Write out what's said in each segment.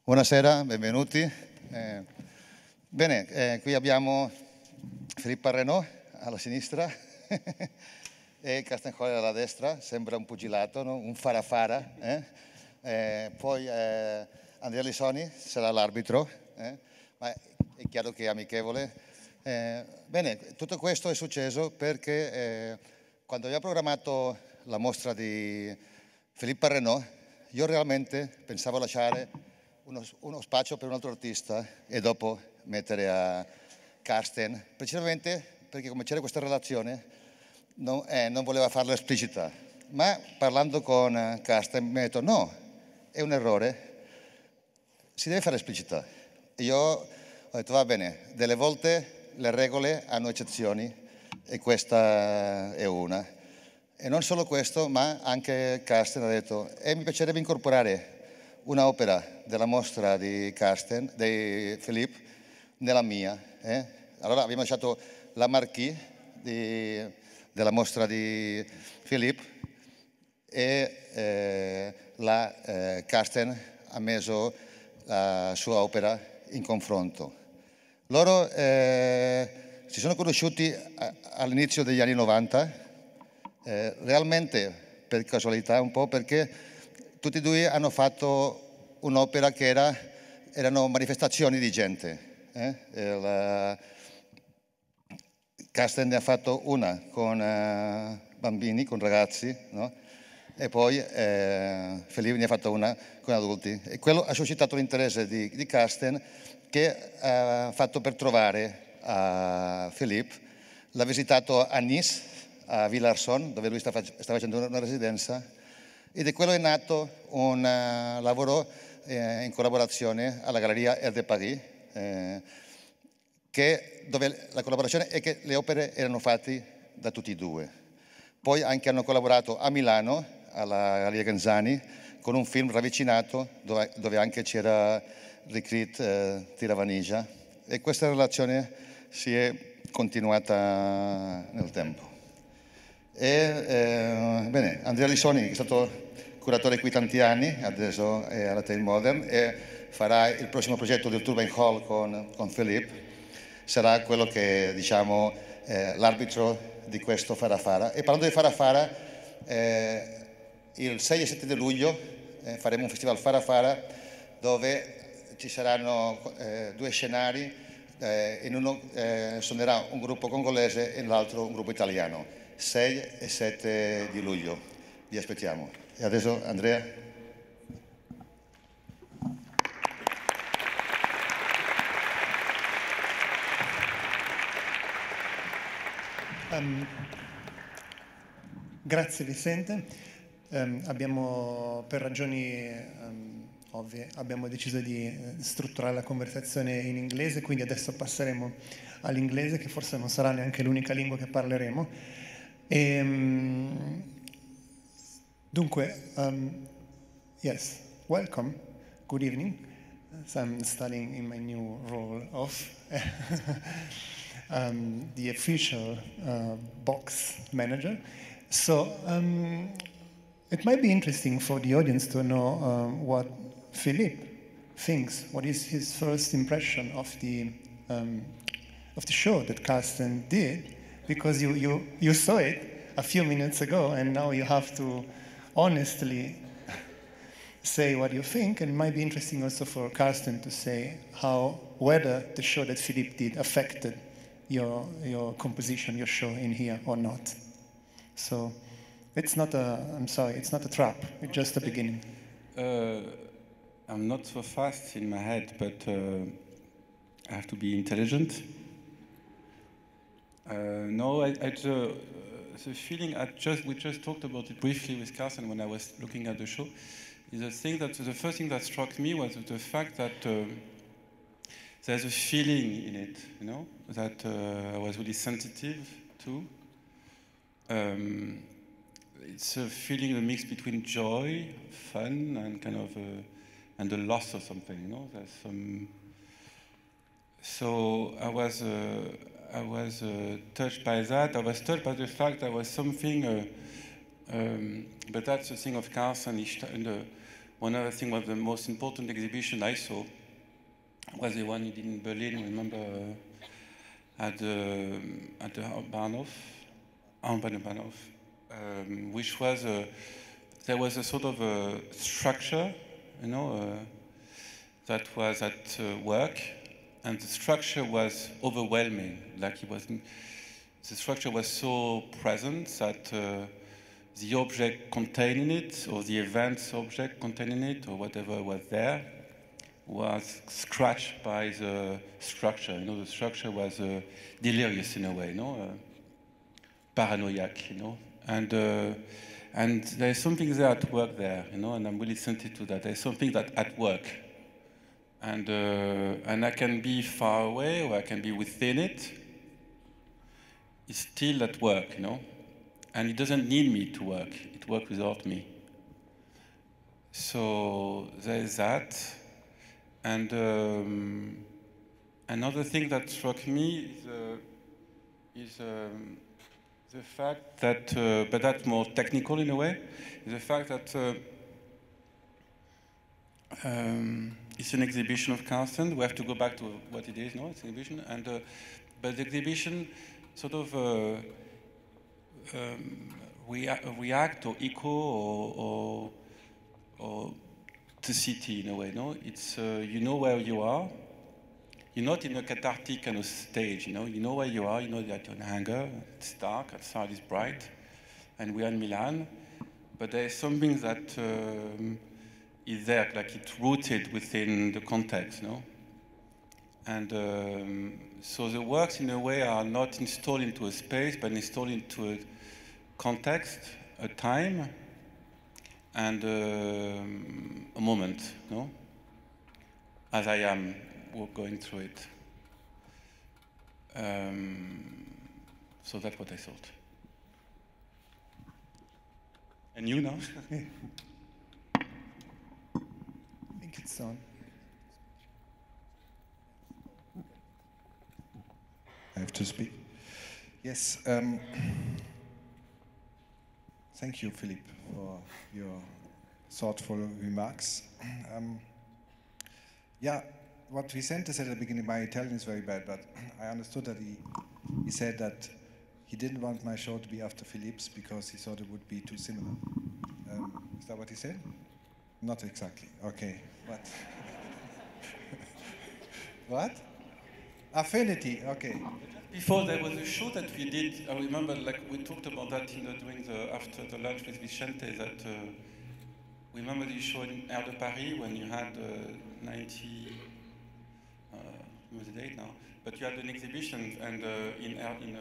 Buonasera, benvenuti. Bene, qui abbiamo Philippe Parreno alla sinistra e Carsten Höller alla destra, sembra un pugilato, no? Un farafara. Poi Andrea Lissoni sarà l'arbitro, ma è chiaro che è amichevole. Bene, tutto questo è successo perché quando abbiamo programmato la mostra di Philippe Parreno, io realmente pensavo lasciare uno spazio per un altro artista e dopo mettere a Carsten, precisamente perché come c'era questa relazione non voleva farla esplicita, ma parlando con Carsten mi ha detto no, è un errore, si deve fare esplicita. E io ho detto va bene, delle volte le regole hanno eccezioni e questa è una. E non solo questo, ma anche Carsten ha detto mi piacerebbe incorporare un'opera della mostra di Carsten, di Philippe, nella mia. Allora abbiamo lasciato la marquee della mostra di Philippe e Carsten ha messo la sua opera in confronto. Loro si sono conosciuti all'inizio degli anni 90, realmente per casualità un po', perché tutti e due hanno fatto un'opera che erano manifestazioni di gente. Carsten ne ha fatto una con bambini, con ragazzi, no? E poi Philippe ne ha fatto una con adulti. E quello ha suscitato l'interesse di Carsten, che ha fatto per trovare a Philippe. L'ha visitato a Nice, a Villarson, dove lui sta facendo una residenza. E da quello è nato un lavoro in collaborazione alla Galleria Air de Paris, dove la collaborazione è che le opere erano fatte da tutti e due. Poi anche hanno collaborato a Milano, alla Galleria Genzani, con un film ravvicinato dove anche c'era Ricrit Tiravanigia, e questa relazione si è continuata nel tempo. Bene, Andrea Lissoni, che è stato curatore qui tanti anni, adesso è alla Tate Modern e farà il prossimo progetto del Turbine Hall con Philippe, sarà quello che diciamo l'arbitro di questo farafara. E parlando di farafara, il 6 e 7 di luglio faremo un festival farafara dove ci saranno due scenari, in uno suonerà un gruppo congolese e nell'altro un gruppo italiano. 6 e 7 di luglio. Vi aspettiamo. E adesso Andrea. Grazie Vicente. Per ragioni ovvie, abbiamo deciso di strutturare la conversazione in inglese, quindi adesso passeremo all'inglese, che forse non sarà neanche l'unica lingua che parleremo. Dunque, yes, welcome, good evening. So I'm starting in my new role of the official box manager. So it might be interesting for the audience to know what Philippe thinks, what is his first impression of the show that Carsten did, because you saw it a few minutes ago and now you have to honestly say what you think, and it might be interesting also for Carsten to say whether the show that Philippe did affected your composition, your show in here or not. So it's not it's not a trap, it's just the beginning. I'm not so fast in my head, but I have to be intelligent. No, the feeling we just talked about it briefly with Carsten when I was looking at the show. Is the first thing that struck me was the fact that there's a feeling in it, you know, that I was really sensitive to. It's a feeling, a mix between joy, fun, and kind of and the loss of something, you know. There's some. So I was touched by that. I was touched by the fact there was something, but that's the thing of Carsten. one other thing was the most important exhibition I saw was the one he did in Berlin, remember, at the Bahnhof, which was there was a sort of a structure, you know, that was at work, and the structure was overwhelming. Like the structure was so present that the object contained in it, or the events object contained in it, or whatever was there, was scratched by the structure. You know, the structure was delirious in a way, you know, paranoiac, you know, and there's something there at work there, you know, and I'm really sensitive to that. There's something that at work, and I can be far away or I can be within it. It's still at work, you know, and it doesn't need me to work. It works without me. So there's that. And another thing that struck me is the fact that, but that's more technical in a way, is the fact that it's an exhibition of Carsten. We have to go back to what it is, no? It's an exhibition, and but the exhibition sort of react or echo or the city in a way, no? It's, you know where you are. You're not in a cathartic kind of stage, you know where you are, you know that you're in a hangar, it's dark, outside is bright, and we are in Milan, but there is something that is there, like it's rooted within the context, no? And so the works in a way are not installed into a space, but installed into a context, a time, and a moment, no? As I am going through it. So that's what I thought. And you now? I think it's on. I have to speak. Yes. Thank you, Philippe, for your thoughtful remarks. Yeah, what Vicente said at the beginning, my Italian is very bad, but I understood that he said that he didn't want my show to be after Philippe's because he thought it would be too similar. Is that what he said? Not exactly. Okay. But what? Affinity. Okay. Before there was a show that we did. I remember, like we talked about that during after the lunch with Vicente. That we remember the show in Air de Paris when you had 90. What's the date now? But you had an exhibition and in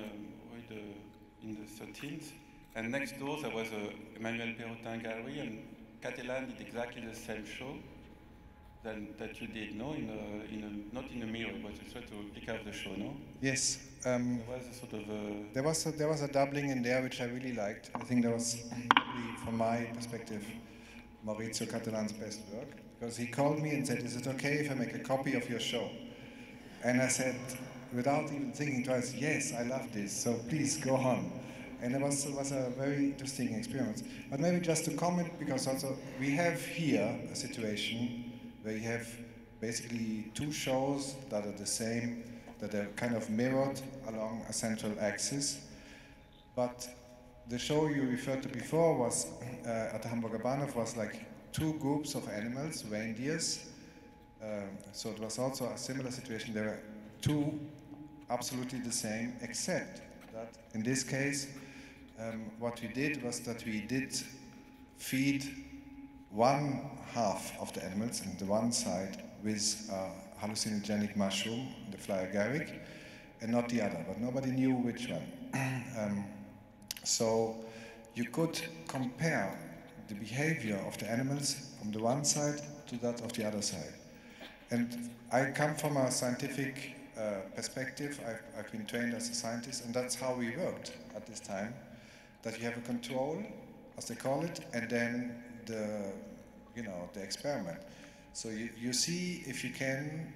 the 13th, and next door there was a Emmanuel Perrotin gallery, and Catalan did exactly the same show that you did, no? Not in a mirror, but you tried to pick up the show, no? Yes. There was a sort of there was a doubling in there which I really liked. I think that was probably, from my perspective, Maurizio Catalan's best work, because he called me and said, "Is it okay if I make a copy of your show?" And I said, without even thinking twice, "Yes, I love this, so please go on." And it was a very interesting experience. But maybe just to comment, because also we have here a situation where you have basically two shows that are the same, that are kind of mirrored along a central axis. But the show you referred to before was, at the Hamburger Bahnhof, was like two groups of animals, reindeers. So it was also a similar situation. There were two absolutely the same, except that in this case, what we did was that we did feed one half of the animals on the one side with a hallucinogenic mushroom, the fly agaric, and not the other, but nobody knew which one. So you could compare the behavior of the animals from the one side to that of the other side. And I come from a scientific perspective. I've been trained as a scientist, and that's how we worked at this time, that you have a control, as they call it, and then the experiment. So you see if you can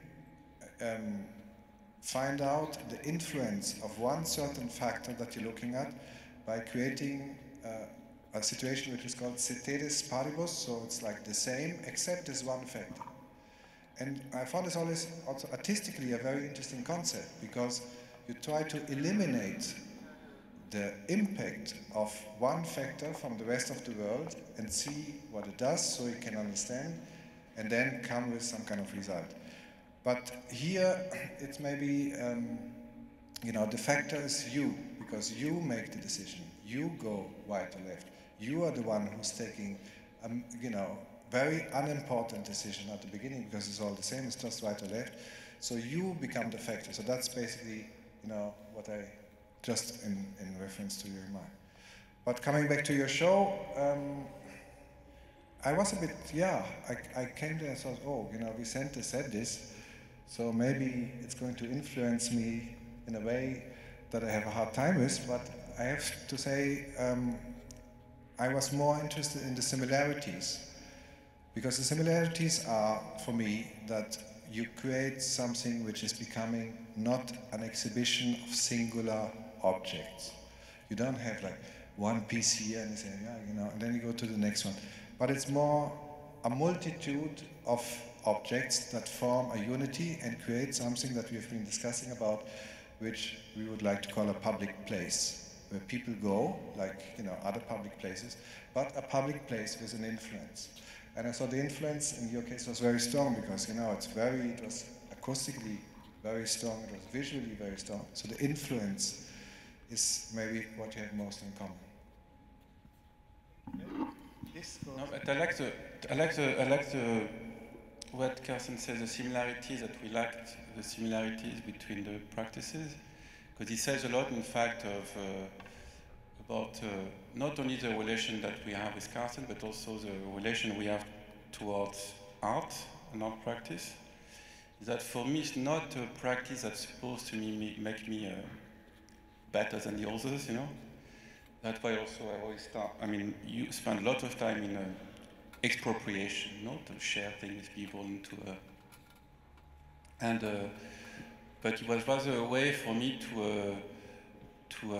find out the influence of one certain factor that you're looking at by creating a situation which is called ceteris paribus, so it's like the same, except this one factor. And I found this always also artistically a very interesting concept, because you try to eliminate the impact of one factor from the rest of the world and see what it does so you can understand, and then come with some kind of result. But here it's maybe, the factor is you, because you make the decision. You go right or left. You are the one who's taking, very unimportant decision at the beginning, because it's all the same, it's just right or left. So you become the factor. So that's basically, what I just in reference to your remark. But coming back to your show, I was a bit, I came there and thought, oh, Vicente said this, so maybe it's going to influence me in a way that I have a hard time with, but I have to say, I was more interested in the similarities, because the similarities are, for me, that you create something which is becoming not an exhibition of singular objects. You don't have like one piece here and you say, and then you go to the next one. But it's more a multitude of objects that form a unity and create something that we've been discussing about, which we would like to call a public place, where people go, like other public places, but a public place with an influence. And I saw the influence in your case was very strong, because it was acoustically very strong, it was visually very strong. So the influence is maybe what you have most in common. No, but I like the what Carsten says, the similarities, that we liked the similarities between the practices, because he says a lot, in fact, about not only the relation that we have with Carsten, but also the relation we have towards art and art practice. That for me is not a practice that's supposed to make me better than the others, That's why also I always start, you spend a lot of time in expropriation, to share things with people but it was rather a way for me to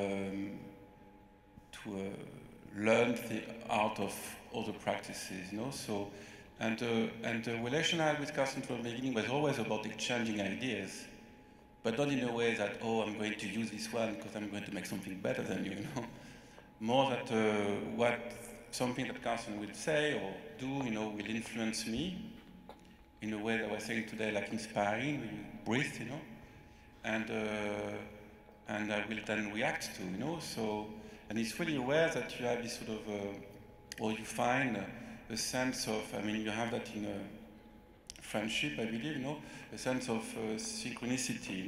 learn the art of other practices, So, and the relation I had with Carsten from the beginning was always about exchanging ideas, but not in a way that, oh, I'm going to use this one because I'm going to make something better than you, More that something that Carsten will say or do, will influence me in a way that I was saying today, like inspiring, when you breathe, and I will then react to, So, and it's really rare that you have this sort of, or you find a sense of, you have that in friendship, I believe, a sense of synchronicity,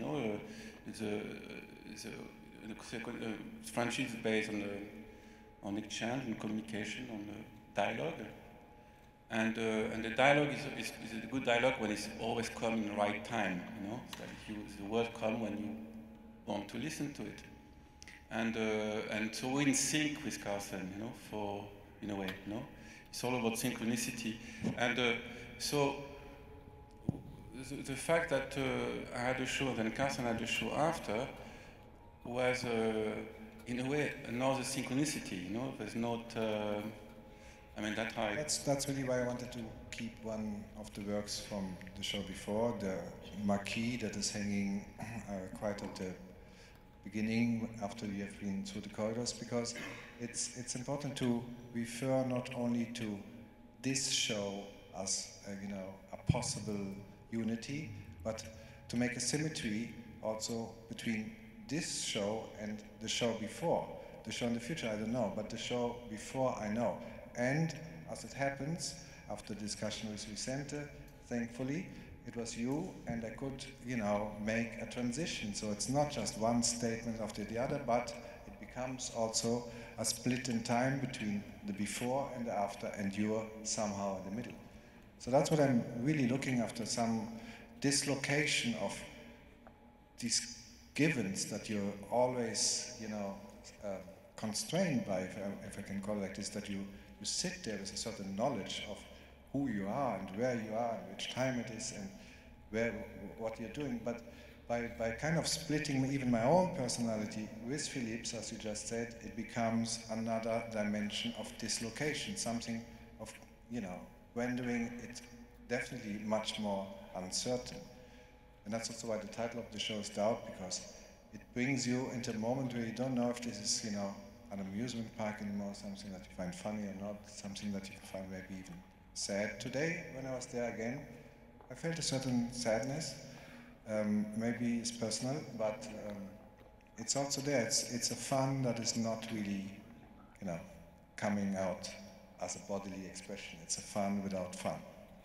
friendship is based on exchange, on communication, on dialogue, and the dialogue is a good dialogue when it's always come in the right time, It's like the word come when you want to listen to it, and so we're in sync with Carsten, in a way, It's all about synchronicity, and so the fact that I had a show and then Carsten had a show after was, in a way, another synchronicity, There's not, that's how That's really why I wanted to keep one of the works from the show before, the marquee that is hanging quite at the beginning after we have been through the corridors, because it's important to refer not only to this show as a possible unity, but to make a symmetry also between this show and the show before. The show in the future, I don't know, but the show before, I know. And as it happens, after discussion with Vicente, thankfully, it was you, and I could, make a transition. So it's not just one statement after the other, but it becomes also a split in time between the before and the after, and you're somehow in the middle. So that's what I'm really looking after, some dislocation of these givens that you're always, constrained by, if I can call it like this, that you sit there with a certain knowledge of who you are and where you are and which time it is and what you're doing. But by kind of splitting even my own personality with Philippe's, as you just said, it becomes another dimension of dislocation, something of, you know, rendering it definitely much more uncertain. And that's also why the title of the show is Doubt, because it brings you into a moment where you don't know if this is, you know, an amusement park anymore, something that you find funny or not, something that you find maybe even sad. Today, when I was there again, I felt a certain sadness. Maybe it's personal, but it's also there. It's a fun that is not really, you know, coming out as a bodily expression. It's a fun without fun.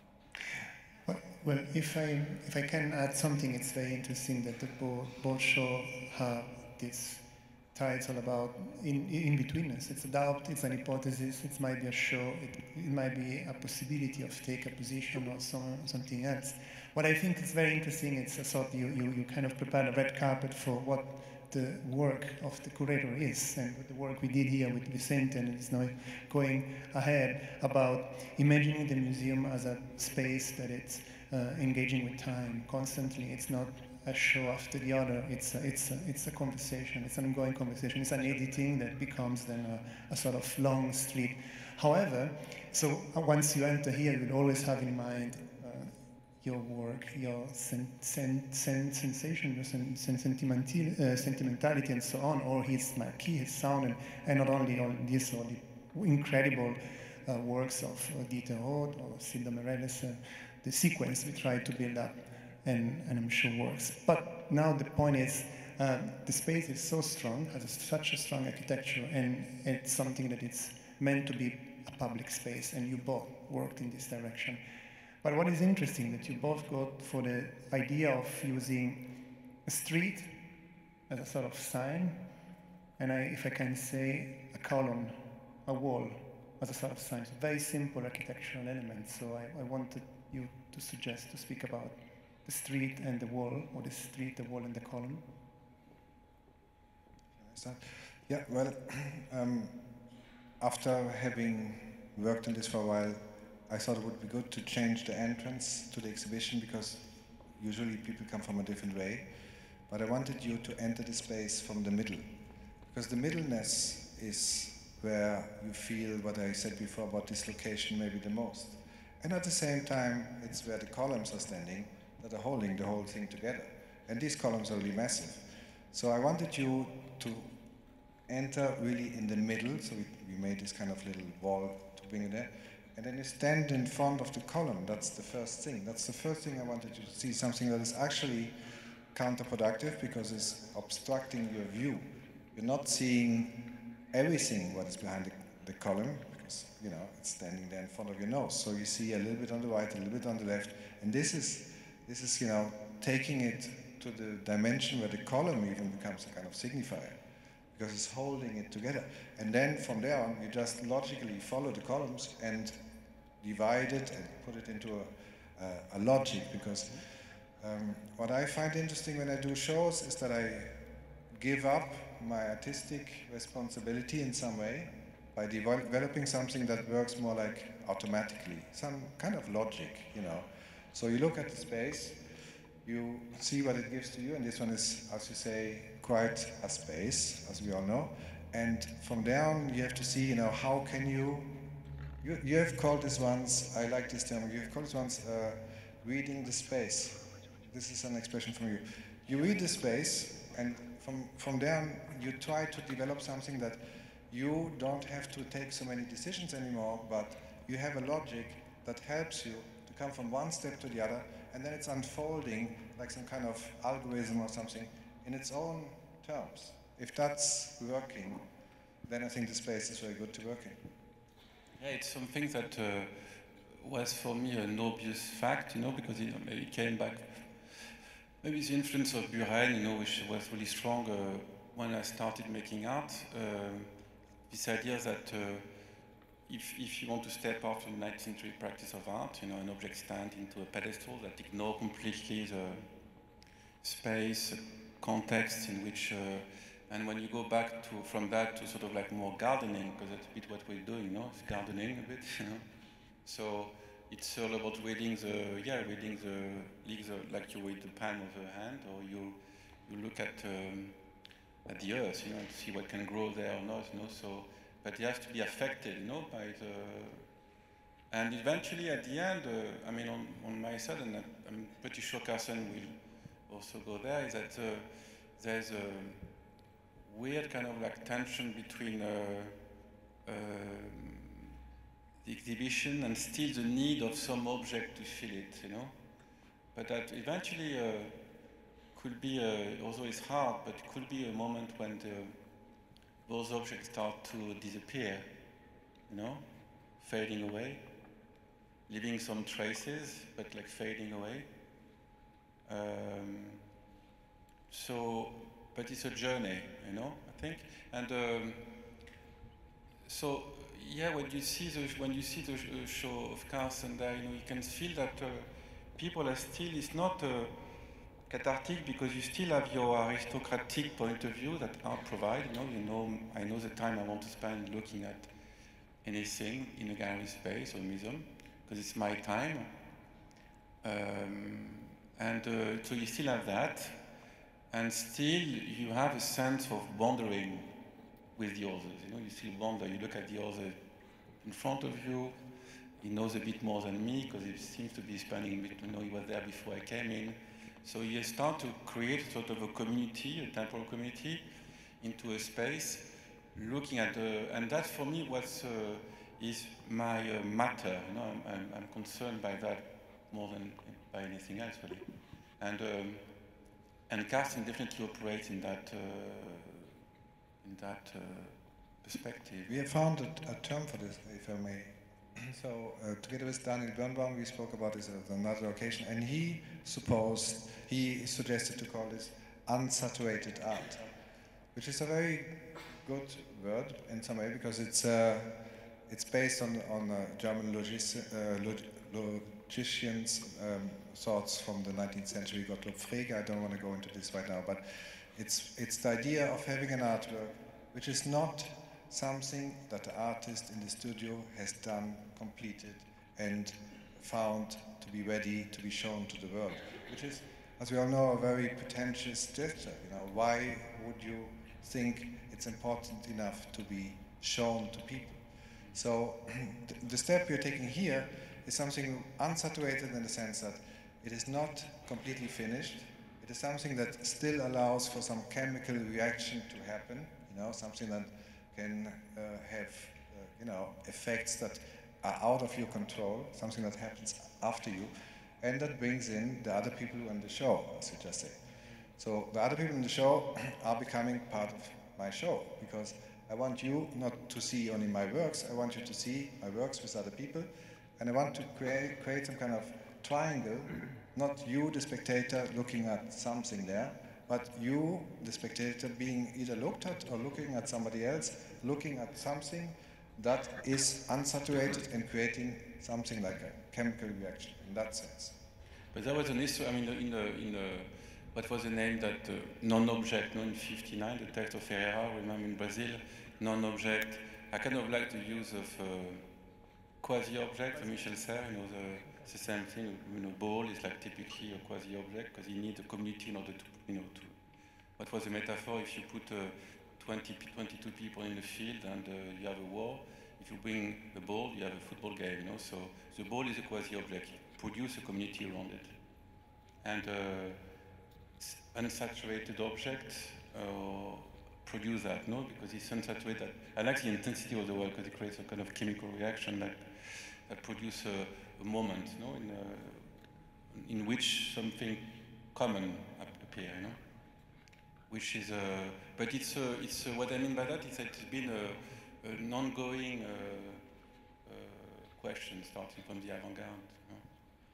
Well, if I can add something, it's very interesting that the both show have this title about in-betweenness. It's a doubt, it's an hypothesis, it might be a show, it might be a possibility of take a position or something else. What I think is very interesting, it's a sort you kind of prepared a red carpet for what the work of the curator is, and the work we did here with Vicente, and it's now going ahead about imagining the museum as a space that it's engaging with time constantly. It's not a show after the other. It's a conversation. It's an ongoing conversation. It's an editing that becomes then a sort of long street. However, so once you enter here, you'll always have in mind your work, your sensation, your sentimentality, and so on, or his marquee, his sound, and not only on this or the incredible works of Dieter Roth or Silda Meirelles, the sequence we try to build up, and I'm sure works. But now the point is, the space is so strong, has such a strong architecture, and it's something that it's meant to be a public space, and you both worked in this direction. But what is interesting that you both go for the idea of using a street as a sort of sign, and if I can say, a column, a wall as a sort of sign. So very simple architectural elements. So I wanted you to suggest to speak about the street and the wall, or the street, the wall, and the column. Yeah, well, after having worked on this for a while, I thought it would be good to change the entrance to the exhibition, because usually people come from a different way. But I wanted you to enter the space from the middle, because the middleness is where you feel what I said before about dislocation maybe the most. And at the same time, it's where the columns are standing that are holding the whole thing together. And these columns are really massive. So I wanted you to enter really in the middle. So we made this kind of little wall to bring it there. And then you stand in front of the column. That's the first thing. That's the first thing I wanted you to see, something that is actually counterproductive, because it's obstructing your view. You're not seeing everything what is behind the column, because, you know, it's standing there in front of your nose. So you see a little bit on the right, a little bit on the left. And this is, you know, taking it to the dimension where the column even becomes a kind of signifier, because it's holding it together. And then from there on, you just logically follow the columns and divide it and put it into a logic, because what I find interesting when I do shows is that I give up my artistic responsibility in some way by developing something that works more like automatically, some kind of logic, you know. So you look at the space, you see what it gives to you, and this one is, as you say, quite a space, as we all know. And from there on, you have to see, you know, how can you have called this once, I like this term, you have called this once reading the space. This is an expression from you. You read the space, and from there on, you try to develop something that you don't have to take so many decisions anymore, but you have a logic that helps you to come from one step to the other, and then it's unfolding like some kind of algorithm or something in its own terms. If that's working, then I think the space is very good to work in. Yeah, it's something that was for me an obvious fact, you know, because it came back. Maybe the influence of Buren, you know, which was really strong when I started making art. This idea that if you want to step out from the 19th century practice of art, you know, an object stand into a pedestal that ignore completely the space, context in which, and when you go back from that to sort of like more gardening, because that's a bit what we're doing, you know, it's gardening a bit, you know. So it's all about reading the like you read the palm of the hand, or you look at the earth, you know, to see what can grow there or not, you know. So, but you have to be affected, you know, by the. And eventually, at the end, I mean, on my side, and I'm pretty sure Carsten will also go there, is that there's a weird kind of like tension between the exhibition and still the need of some object to fill it, you know. But that eventually could be, although it's hard, but it could be a moment when those objects start to disappear, you know, fading away, leaving some traces, but like fading away. So, but it's a journey, you know, I think. And so, yeah, when you see the show of Carsten there, you know, you can feel that people are still. It's not cathartic because you still have your aristocratic point of view that art provides. You know, I know the time I want to spend looking at anything in a gallery space or museum because it's my time. So you still have that, and still you have a sense of wandering with the others. You know, you still wander. You look at the other in front of you. He knows a bit more than me because he seems to be spending a bit. You know, he was there before I came in. So you start to create sort of a community, a temporal community, into a space, looking at and that for me is my matter. You know, I'm concerned by that more than by anything else, really. And Carsten definitely operates in that perspective. We have found a term for this, if I may. So together with Daniel Birnbaum, we spoke about this at another occasion, and he suggested to call this unsaturated art, which is a very good word in some way because it's based on German logician's thoughts from the 19th century, Gottlob Frege. I don't want to go into this right now, but it's the idea of having an artwork which is not something that the artist in the studio has done, completed, and found to be ready to be shown to the world, which is, as we all know, a very pretentious gesture. You know, why would you think it's important enough to be shown to people? So the step you're taking here is something unsaturated in the sense that it is not completely finished. It is something that still allows for some chemical reaction to happen, you know, something that can have, you know, effects that are out of your control, something that happens after you, and that brings in the other people in the show, as you just said. So the other people in the show are becoming part of my show, because I want you not to see only my works, I want you to see my works with other people, and I want to create some kind of triangle, not you, the spectator, looking at something there, but you, the spectator, being either looked at or looking at somebody else, looking at something that is unsaturated and creating something like a chemical reaction in that sense. But there was an issue, I mean, in the what was the name that non-object, in 59, the text of Ferreira, remember in Brazil, non-object, I kind of like the use of quasi-object, Michel Serres, you know, it's the same thing, you know, ball is like typically a quasi-object because you need a community in order to, you know, to, what was the metaphor, if you put 22 people in the field and you have a war, if you bring the ball, you have a football game, you know, so the ball is a quasi-object, produce a community around it. And unsaturated objects produce that, no, because it's unsaturated. I like the intensity of the work because it creates a kind of chemical reaction that produces a moment, no, in which something common appears, you know, which is but it's what I mean by that is that it's been an ongoing question starting from the avant-garde. You know?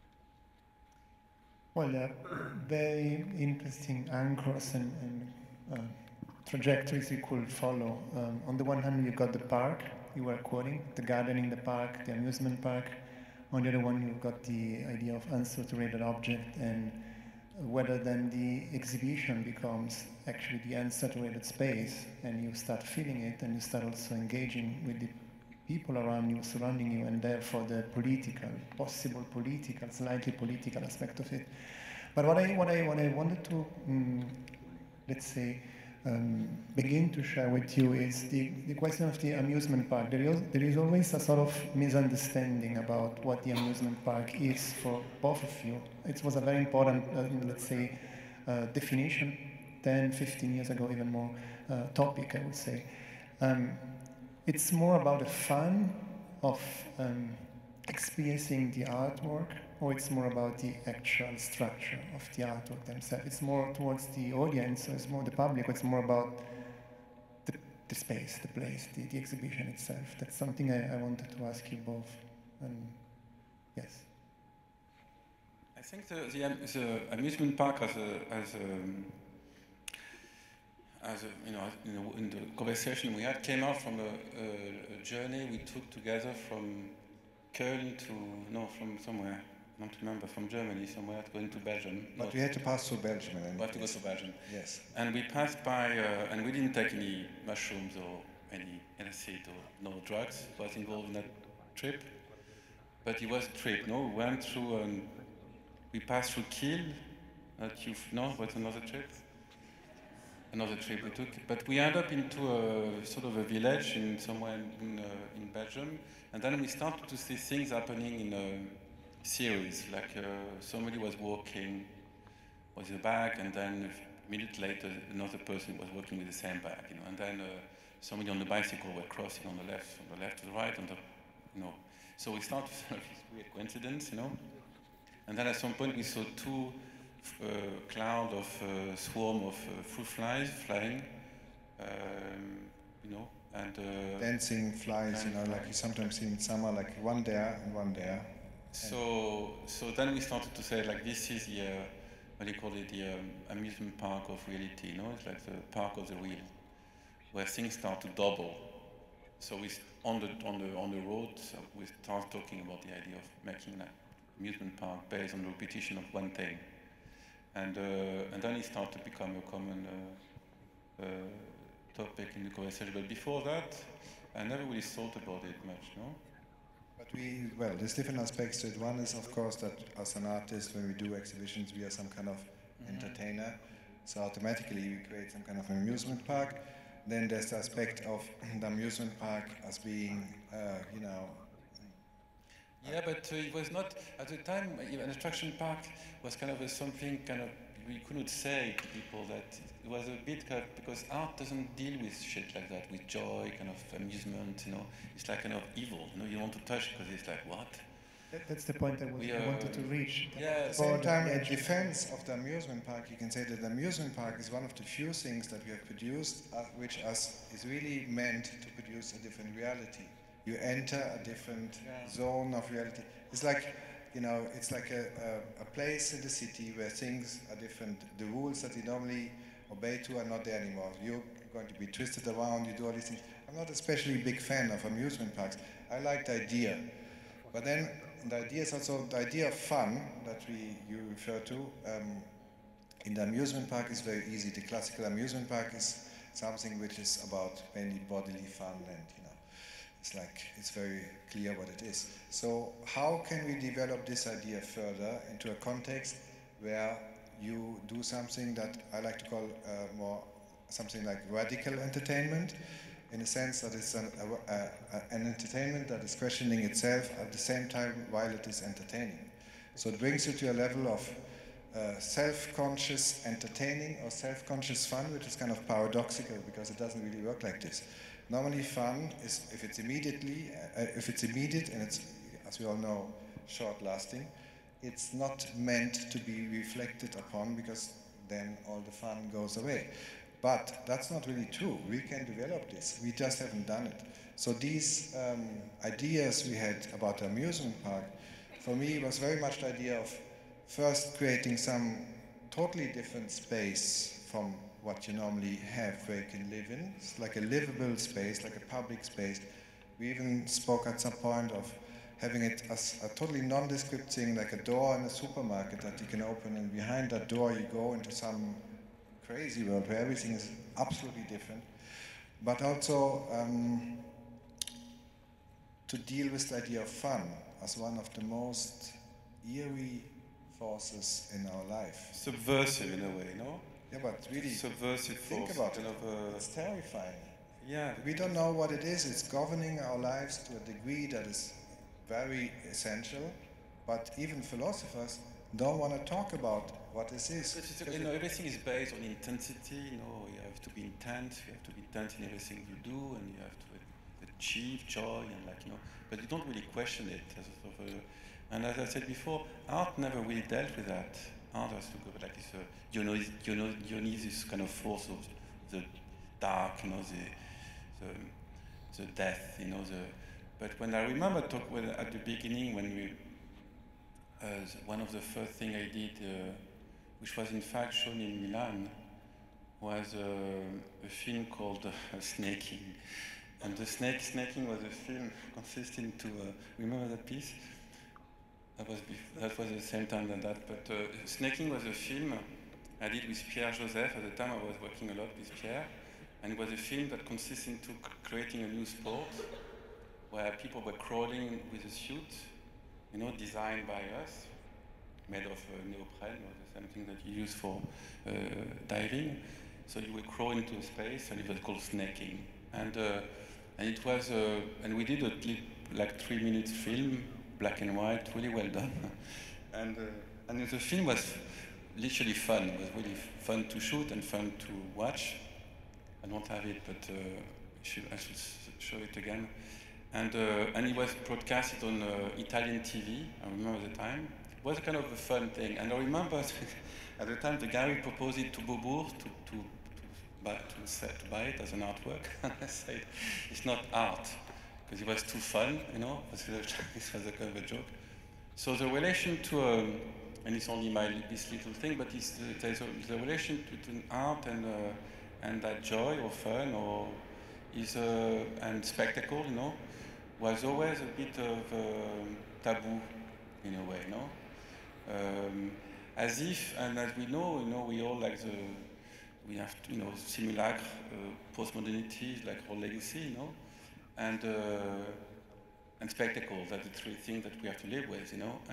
Well, there are very interesting anchors and trajectories you could follow. On the one hand, you got the park, you were quoting, the garden in the park, the amusement park. On the other one, you've got the idea of unsaturated object and whether then the exhibition becomes actually the unsaturated space and you start feeling it and you start also engaging with the people around you, surrounding you, and therefore the political, possible political, slightly political aspect of it. But what I wanted to, let's say, begin to share with you is the question of the amusement park. There is always a sort of misunderstanding about what the amusement park is for both of you. It was a very important, let's say, definition 10, 15 years ago, even more topic, I would say. It's more about the fun of experiencing the artwork, or it's more about the actual structure of the artwork themselves. It's more towards the audience, or it's more the public, or it's more about the space, the place, the exhibition itself. That's something I wanted to ask you both. Yes. I think the amusement park in the conversation we had, came out from a journey we took together from Köln to, from somewhere, I don't remember, from Germany somewhere, going to Belgium. But we had to pass through Belgium. We had to go to Belgium. Yes. And we passed by, and we didn't take any mushrooms or any LSD or no drugs. Was involved in that trip. But it was a trip, no? We went through, we passed through Kiel. What's another trip? Another trip we took, but we ended up into a sort of a village somewhere in Belgium, and then we started to see things happening in a series, like somebody was walking with a bag, and then a minute later another person was walking with the same bag, and then somebody on the bicycle were crossing on the left to the right, So we started to sort of this weird coincidence, and then at some point we saw two swarm of fruit flies flying, and dancing flies, like you sometimes see in summer, like one there and one there. So then we started to say, like, this is the what do you call it, the amusement park of reality, It's like the park of the real, where things start to double. So we on the road, so we start talking about the idea of making an amusement park based on the repetition of one thing. And then it started to become a common topic in the conversation. But before that, I never really thought about it much, But there's different aspects to it. One is, of course, that as an artist, when we do exhibitions, we are some kind of entertainer. So automatically we create some kind of amusement park. Then there's the aspect of the amusement park as being, Yeah, but it was not, at the time, an attraction park was kind of something we couldn't say to people that it was a bit because art doesn't deal with shit like that, with joy, kind of amusement, It's like kind of evil, you don't want to touch because it's like, what? That's the point I wanted to reach. Yeah. At the same time, in defense of the amusement park, you can say that the amusement park is one of the few things that we have produced which is really meant to produce a different reality. You enter a different zone of reality. It's like, it's like a place in the city where things are different. The rules that you normally obey to are not there anymore. You're going to be twisted around, you do all these things. I'm not especially a big fan of amusement parks. I like the idea. But then the idea is also the idea of fun that you refer to. In the amusement park is very easy. The classical amusement park is something which is about mainly bodily fun, and it's very clear what it is. So how can we develop this idea further into a context where you do something that I like to call more something like radical entertainment, in a sense that it's an entertainment that is questioning itself at the same time while it is entertaining. So it brings you to a level of self-conscious entertaining or self-conscious fun, which is kind of paradoxical because it doesn't really work like this. Normally fun is if it's immediate and it's, as we all know, short-lasting, it's not meant to be reflected upon because then all the fun goes away. But that's not really true. We can develop this. We just haven't done it. So these ideas we had about the amusement park, for me, was very much the idea of first creating some totally different space from what you normally have where you can live in. It's like a livable space, like a public space. We even spoke at some point of having it as a totally nondescript thing, like a door in a supermarket that you can open, and behind that door you go into some crazy world where everything is absolutely different. But also to deal with the idea of fun as one of the most eerie forces in our life. Subversive in a way, no? Yeah, but really, subversive think force. about it. It's terrifying. Yeah. We don't know what it is. It's governing our lives to a degree that is very essential, but even philosophers don't want to talk about what this is. Everything is based on intensity. You have to be intense. You have to be intense in everything you do, and you have to achieve joy, and but you don't really question it. And as I said before, art never really dealt with that. Art has to go like this. You need this kind of force of the dark, the death, But when I remember at the beginning when we. One of the first things I did, which was in fact shown in Milan, was a film called Snaking. And the Snaking was a film consisting to, remember that piece? That was the same time than that, but Snaking was a film I did with Pierre Joseph. At the time I was working a lot with Pierre, and it was a film that consisted into creating a new sport where people were crawling with a suit, designed by us, made of neoprene, or the same thing that you use for diving. So you would crawl into space, and it was called snaking. And it was, and we did a 3-minute film, black and white, really well done. And the film was literally fun. It was really fun to shoot and fun to watch. I don't have it, but I should show it again. And it was broadcasted on Italian TV, I remember the time. It was kind of a fun thing. And I remember at the time the guy who proposed it to Beaubourg to buy it as an artwork. And I said, it's not art, because it was too fun, this was a kind of a joke. So the relation to, and it's only this little thing, but there's the relation between art and that joy or fun or and spectacle, was always a bit of taboo in a way, as if, and as we know, we all we have to, simulacre, postmodernity, like our legacy, and spectacle. That's the three things that we have to live with,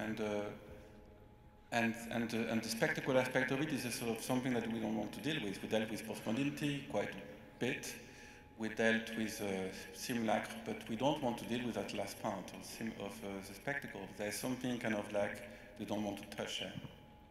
and the spectacle aspect of it is a sort of something that we don't want to deal with. We dealt with postmodernity quite a bit. We dealt with simulacre, but we don't want to deal with that last part of the spectacle. There's something kind of like we don't want to touch there.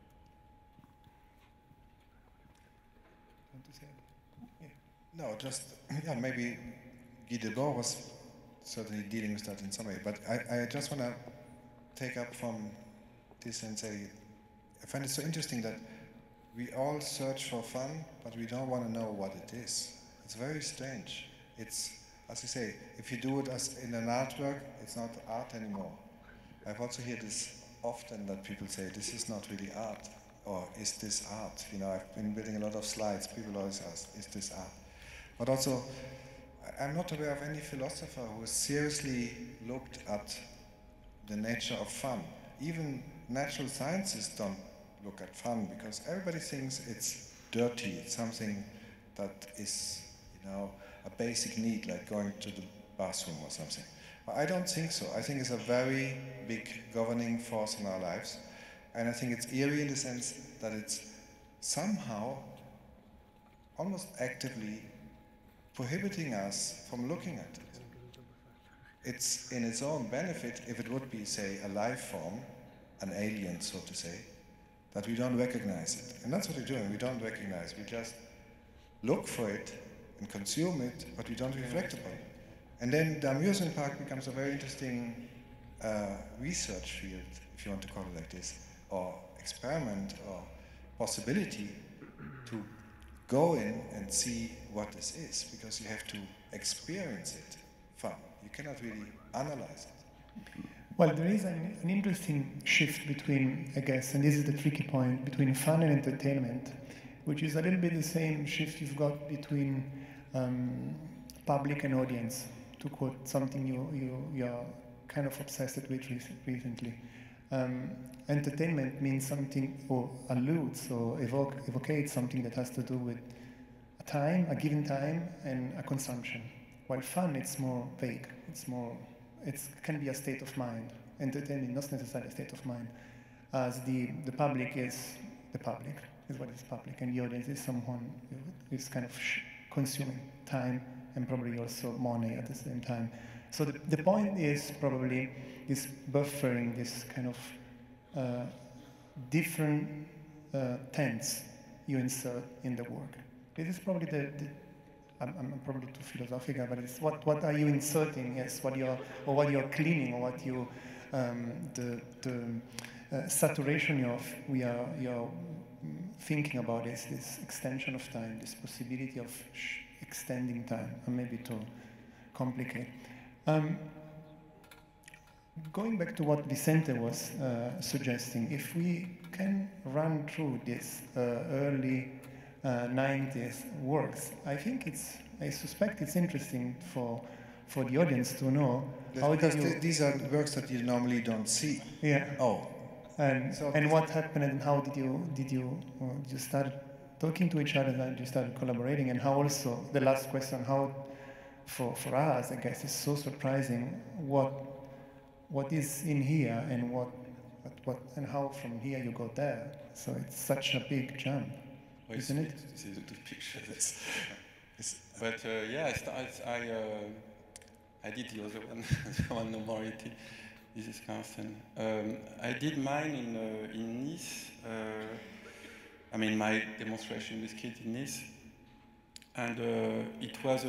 No, just, maybe Guy Debord was certainly dealing with that in some way, but I just want to take up from this and say, I find it so interesting that we all search for fun, but we don't want to know what it is. It's very strange. It's, as you say, if you do it as in an artwork, it's not art anymore. I've also heard this often that people say, this is not really art, or is this art? I've been building a lot of slides, people always ask, is this art? But also, I'm not aware of any philosopher who has seriously looked at the nature of fun. Even natural scientists don't look at fun, because everybody thinks it's dirty, it's something that is, a basic need, like going to the bathroom or something. But I don't think so. I think it's a very big governing force in our lives. And I think it's eerie in the sense that it's somehow, almost actively, prohibiting us from looking at it. It's in its own benefit if it would be, say, a life form, an alien, so to say, that we don't recognize it. And that's what we're doing. We don't recognize. We just look for it and consume it, but we don't reflect upon it. And then the amusement park becomes a very interesting research field, if you want to call it like this, or experiment or possibility to go in and see what this is, because you have to experience it fun. You cannot really analyze it. Well, there is an interesting shift between, I guess, and this is the tricky point, between fun and entertainment, which is a little bit the same shift you've got between public and audience, to quote something you're kind of obsessed with recently. Entertainment means something, or alludes, or evocates something that has to do with a time, a given time, and a consumption. While fun, it's more vague, it's more it can be a state of mind. Entertainment not necessarily a state of mind, as the public is what is public, and the audience is someone who is kind of consuming time and probably also money at the same time. So the point is probably this buffering, this kind of different tense you insert in the work. This is probably I'm probably too philosophical, but it's what are you inserting? Yes, what you're cleaning, or what you the saturation you're thinking about is this extension of time, this possibility of extending time, and maybe to complicate. Going back to what Vicente was suggesting, if we can run through this early 90s works, I suspect it's interesting for the audience to know how these are works that you normally don't see. Yeah. Oh. And what happened, and how did you start talking to each other, and you started collaborating, and how also the last question, how for us, I guess, is so surprising what is in here and what and how from here you go there. So it's such a big jump, isn't it? It's easy to picture this. But yeah, I did the other one, the one No Morality. This is Carsten. I did mine in Nice. I mean, my demonstration with kids in Nice, and it was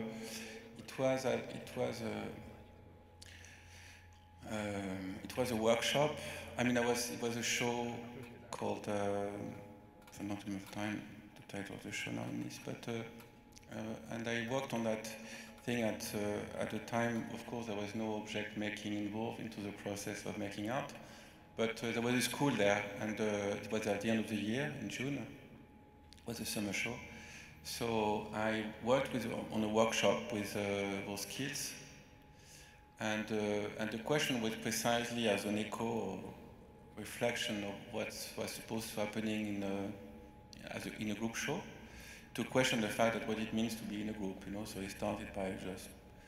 a workshop. I mean, it was a show called. I don't remember the title of the show now in Nice, but and I worked on that thing at the time. Of course, there was no object making involved into the process of making art, but there was a school there, and it was at the end of the year in June. It was a summer show, so I worked on a workshop with those kids, and the question was precisely as an echo or reflection of what was supposed to happening in a group show, to question the fact that what it means to be in a group, you know. So it started by just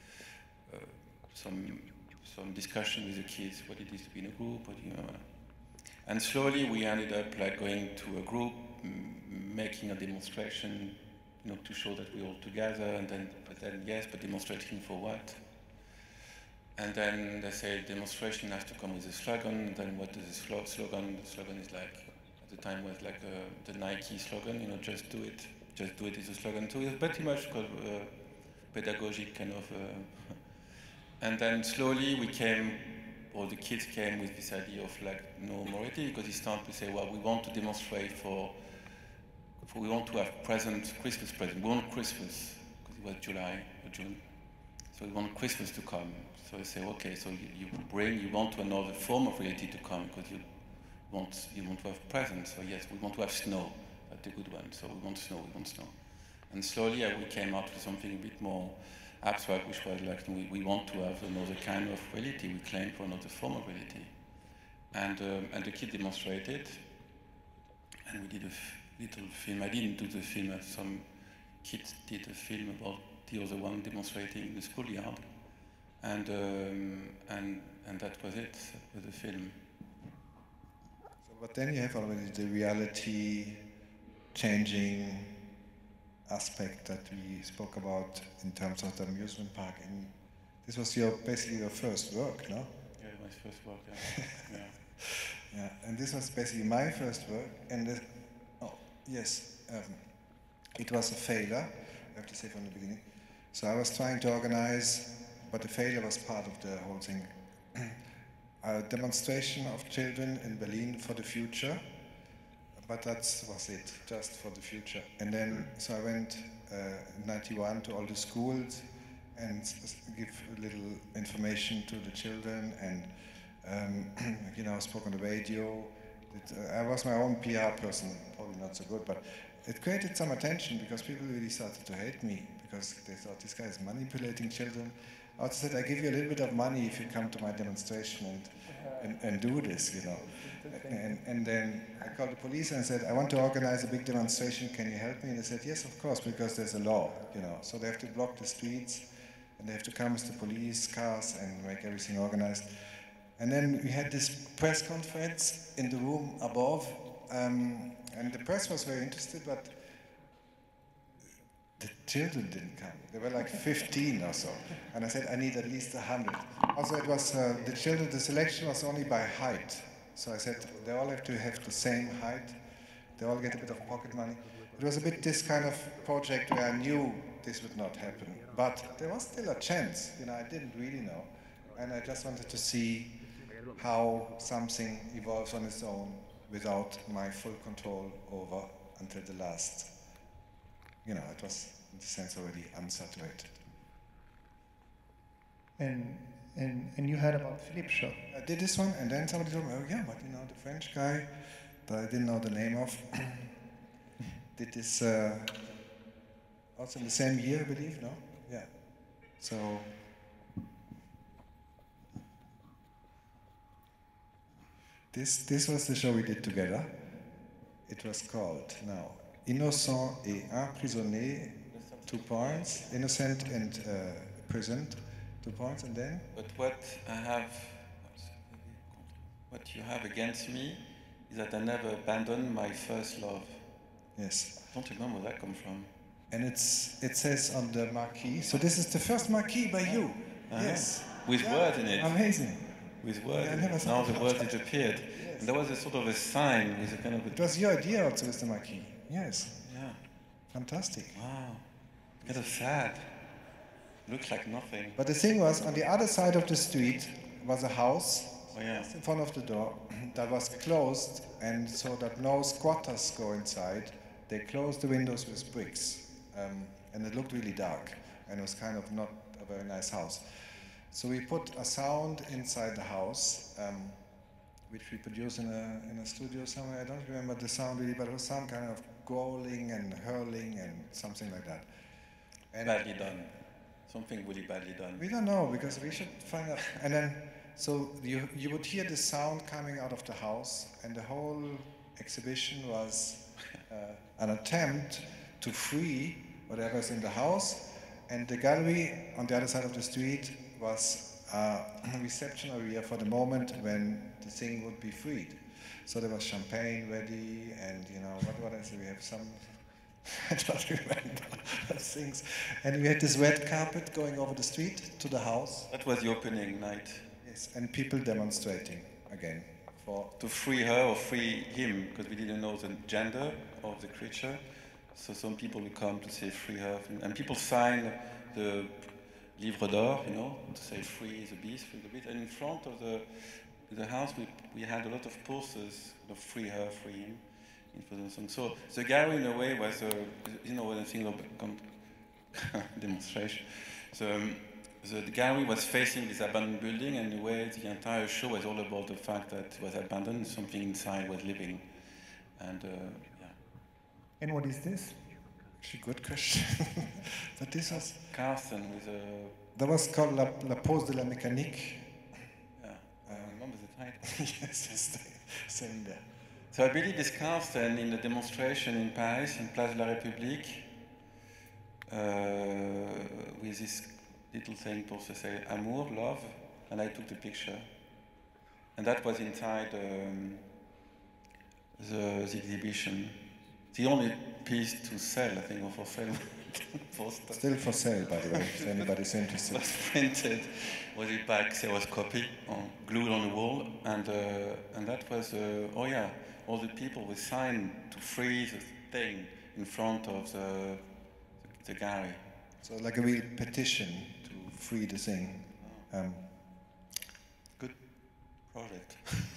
some discussion with the kids, what it is to be in a group, and slowly we ended up like going to a group, making a demonstration, you know, to show that we're all together, and then yes, but demonstrating for what? And then they say demonstration has to come with a slogan, and then what is the slogan? The slogan is like, at the time was like the Nike slogan, you know, just do it. Just do it is a slogan. So it's pretty much called pedagogic kind of. And then slowly the kids came with this idea of like no morality, because he started to say, well, we want to demonstrate we want to have Christmas present. We want Christmas, because it was July or June. So we want Christmas to come. So I say, okay, so you want another form of reality to come, because you want to have presents. So yes, we want to have snow. That's a good one. So we want snow. And slowly we came out with something a bit more abstract, which was like we want to have another kind of reality. We claim for another form of reality. And the kid demonstrated, and we did a little film. I didn't do the film. Some kids did a film about the other one demonstrating in the schoolyard, and that was it. That was the film. So, but then you have already the reality changing aspect that we spoke about in terms of the amusement park. And this was basically your first work, no? Yeah, my first work. Yeah. Yeah. Yeah, and this was basically my first work. And it was a failure. I have to say from the beginning. So I was trying to organize, but the failure was part of the whole thing. A demonstration of children in Berlin for the future, but that was it, just for the future. And then, so I went in 91 to all the schools and give a little information to the children, and spoke on the radio. I was my own PR person, probably not so good, but it created some attention because people really started to hate me because they thought this guy is manipulating children. I also said, I give you a little bit of money if you come to my demonstration and do this, you know. And then I called the police and I said, I want to organize a big demonstration, can you help me? And they said, yes, of course, because there's a law, you know. So they have to block the streets and they have to come with the police cars and make everything organized. And then we had this press conference in the room above, and the press was very interested, but the children didn't come. They were like 15 or so. And I said, I need at least 100. Also, it was, the children, the selection was only by height. So I said, they all have to have the same height. They all get a bit of pocket money. It was a bit this kind of project where I knew this would not happen. But there was still a chance. You know, I didn't really know. And I just wanted to see how something evolves on its own without my full control over until the last. You know, it was, in a sense, already unsaturated. And you heard about Philippe's show? I did this one, and then somebody told me, oh yeah, but you know, the French guy that I didn't know the name of did this also in the same year, I believe, no? Yeah. So, this was the show we did together. It was called, now, Innocent et Emprisonné, 2 points. Innocent and prisoned, 2 points, and then? But what you have against me is that I never abandoned my first love. Yes. I don't remember where that comes from. And it says on the marquee, so this is the first marquee by you. Yes. With words in it. Amazing. With words. Yeah, now the word disappeared. Yes. And there was a sort of a sign with a kind of a... It was your idea also with the marquee. Yes. Yeah. Fantastic. Wow. Kind of sad. Looks like nothing. But the thing was, on the other side of the street was a house in front of the door that was closed, and so that no squatters go inside. They closed the windows with bricks, and it looked really dark, and it was kind of not a very nice house. So we put a sound inside the house, which we produced in a studio somewhere. I don't remember the sound really, but it was some kind of growling and hurling and something like that. And badly done. Something really badly done. We don't know, because we should find out. And then, so you would hear the sound coming out of the house, and the whole exhibition was an attempt to free whatever's in the house, and the gallery on the other side of the street was a reception area for the moment when the thing would be freed. So there was champagne ready, and you know, what else? We have some, I don't remember things. And we had this red carpet going over the street to the house. That was the opening night. Yes, and people demonstrating again. To free her or free him, because we didn't know the gender of the creature. So some people would come to say free her, and people sign the livre d'or, you know, to say free the beast, free the beast. And in front of the house, we had a lot of posters of free her, free him. So the gallery, in a way, was you know, when I think of demonstration. So the gallery was facing this abandoned building, and in a way, the entire show was all about the fact that it was abandoned, something inside was living, and yeah. And what is this? Actually, good question. But this was Carsten with a. That was called La Pose de la Mécanique. Yeah, I remember the title. Yes, it's saying there. So I believe this Carsten in the demonstration in Paris, in Place de la République, with this little thing to say amour, love, and I took the picture. And that was inside the exhibition. The only piece to sell, I think, or for sale. Still for sale, by the way, if anybody's interested. Was printed, was it back, there was copy, glued on the wall, and that was, oh yeah, all the people were signed to free the thing in front of the gallery. So like a real petition to free the thing. Good project.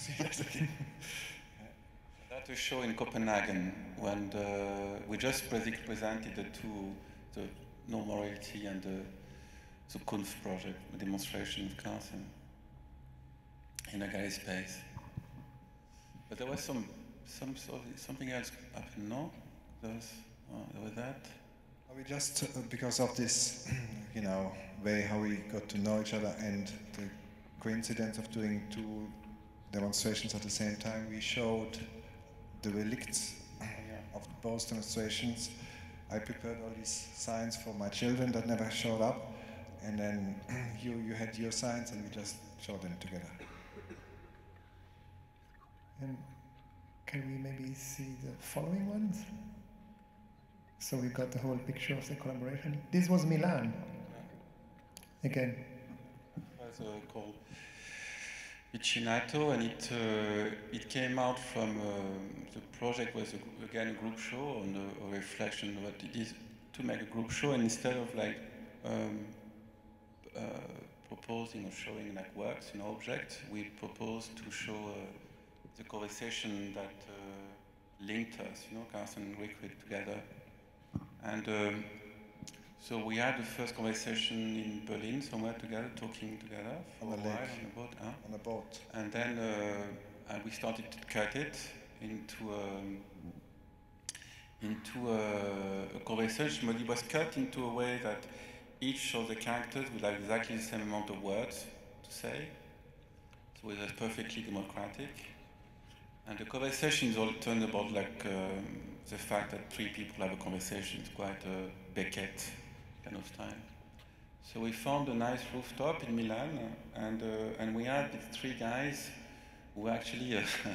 That was show in Copenhagen when we just presented the No Morality and the Kunst project, the demonstration of Carsten in a gallery space. But there was something else happened, no? There was that? We just, because of this, you know, way how we got to know each other and the coincidence of doing 2 demonstrations at the same time, we showed the relicts of both demonstrations. I prepared all these signs for my children that never showed up, and then you had your signs and we just showed them together. And can we maybe see the following ones? So we got the whole picture of the collaboration. This was Milan. Again. It was called Vicinato, and it came out from the project was again a group show on a reflection of what it is to make a group show, and instead of like proposing or showing like works, objects, we proposed to show the conversation that linked us, Carsten and Rick together. And so we had the first conversation in Berlin, somewhere together, talking together for a while on a boat. On a boat. And then we started to cut it into a conversation, but it was cut into a way that each of the characters would have exactly the same amount of words to say. So it was perfectly democratic. And the conversation is all turned about like the fact that three people have a conversation. It's quite a Beckett kind of style. So we found a nice rooftop in Milan, and we had these three guys who actually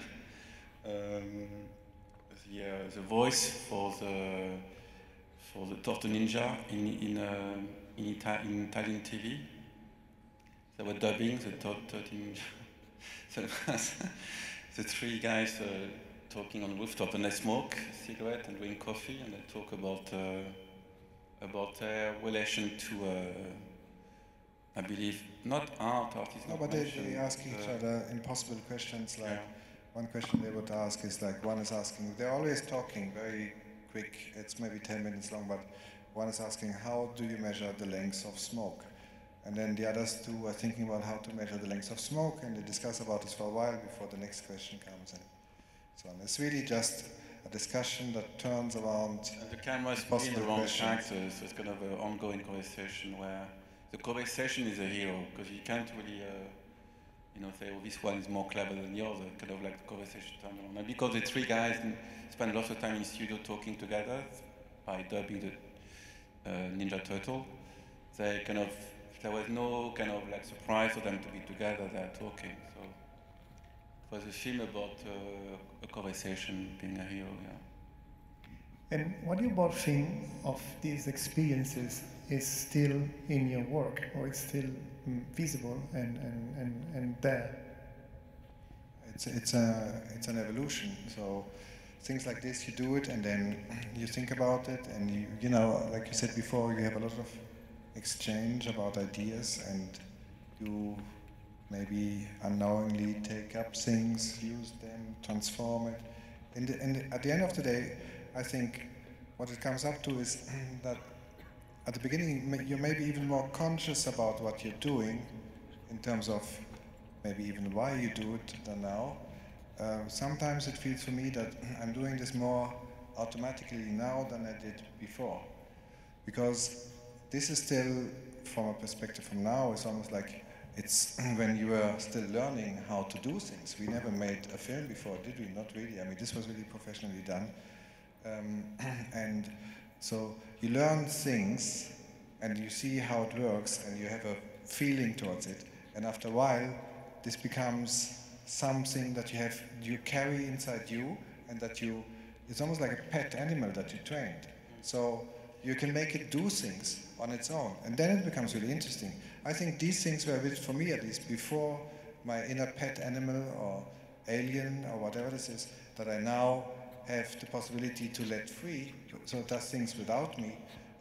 the voice for the Torto Ninja in Italian TV. They were dubbing the Torto Ninja. So it was the three guys talking on the rooftop, and they smoke a cigarette and drink coffee, and they talk about their relation to, I believe, not art is no, not but mentioned. they ask each other impossible questions. Like one question they would ask is like, one is asking, they're always talking very quick, it's maybe 10 minutes long, but one is asking, how do you measure the length of smoke? And then the others two are thinking about how to measure the length of smoke, and they discuss about this for a while before the next question comes in. So it's really just a discussion that turns around. And the camera is in the wrong characters, so it's kind of an ongoing conversation where the conversation is a hero, because you can't really, say, oh, this one is more clever than the other, kind of like the conversation turns around. And because the three guys spend lots of time in the studio talking together by dubbing the Ninja Turtle, there was no kind of like surprise for them to be together, they're talking. So it was a film about a conversation being a hero, yeah. And what do you both think of these experiences is still in your work, or it's still visible and there? It's an evolution. So things like this, you do it, and then you think about it, and you know, like you said before, you have a lot of exchange about ideas, and you maybe unknowingly take up things, use them, transform it. And at the end of the day, I think what it comes up to is that at the beginning you're maybe even more conscious about what you're doing in terms of maybe even why you do it than now. Sometimes it feels for me that I'm doing this more automatically now than I did before, because this is still, from a perspective from now, it's almost like it's when you were still learning how to do things. We never made a film before, did we? Not really. I mean, this was really professionally done. And so you learn things, and you see how it works, and you have a feeling towards it. And after a while, this becomes something that you carry inside you, and that it's almost like a pet animal that you trained. So you can make it do things on its own, and then it becomes really interesting. I think these things were, for me at least, before my inner pet animal or alien or whatever this is, that I now have the possibility to let free, so it does things without me.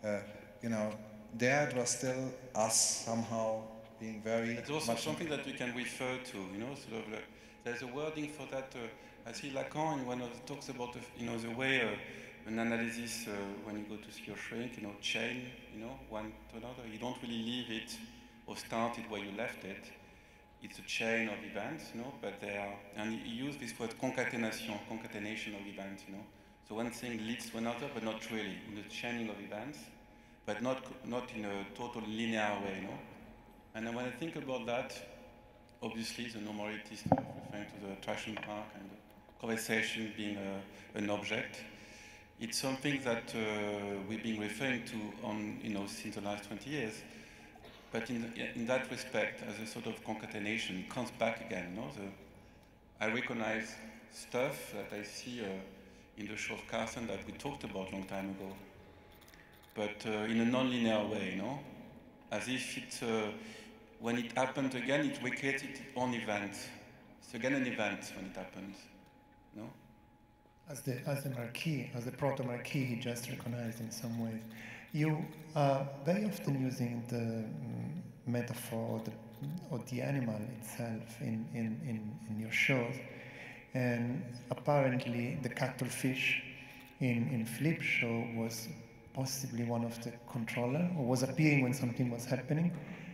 There it was still us somehow being very. It's also something that you can refer to, sort of like, there's a wording for that. I see Lacan in one of the talks about the way an analysis when you go to see your shrink, chain, one to another. You don't really leave it or start it where you left it. It's a chain of events, but they are, and you use this word concatenation of events, So one thing leads to another, but not really, in the chaining of events, but not in a total linear way, And then when I think about that, obviously the normality is referring to the attraction park and the conversation being an object. It's something that we've been referring to on, since the last 20 years. But in that respect, as a sort of concatenation, it comes back again. No? I recognize stuff that I see in the show of Carsten that we talked about a long time ago, but in a non-linear way, no? As if it, when it happened again, it recreated its own event. It's again an event when it happens, no? As the marquee, as the proto-marquee, he just recognized in some ways. You are very often using the metaphor or the animal itself in your shows. And apparently the cuttlefish in Philippe's show was possibly one of the controller, or was appearing when something was happening.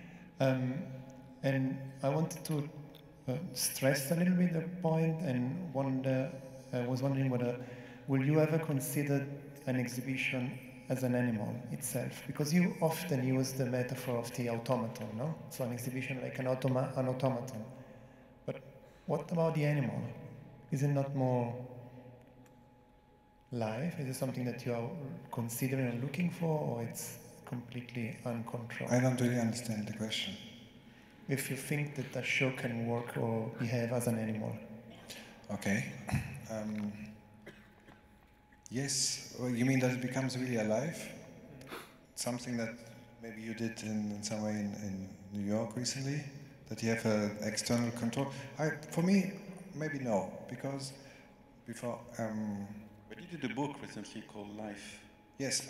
And I wanted to stress a little bit the point and was wondering whether will you ever consider an exhibition as an animal itself? Because you often use the metaphor of the automaton, no? So an exhibition like an automaton. But what about the animal? Is it not more live? Is it something that you are considering and looking for, or it's completely uncontrolled? I don't really understand the question. If you think that a show can work or behave as an animal. Okay. Yes, well, you mean that it becomes really alive? Something that maybe you did in some way in New York recently? That you have an external control? For me, maybe no, because before... But you did a book recently called Life. Yes,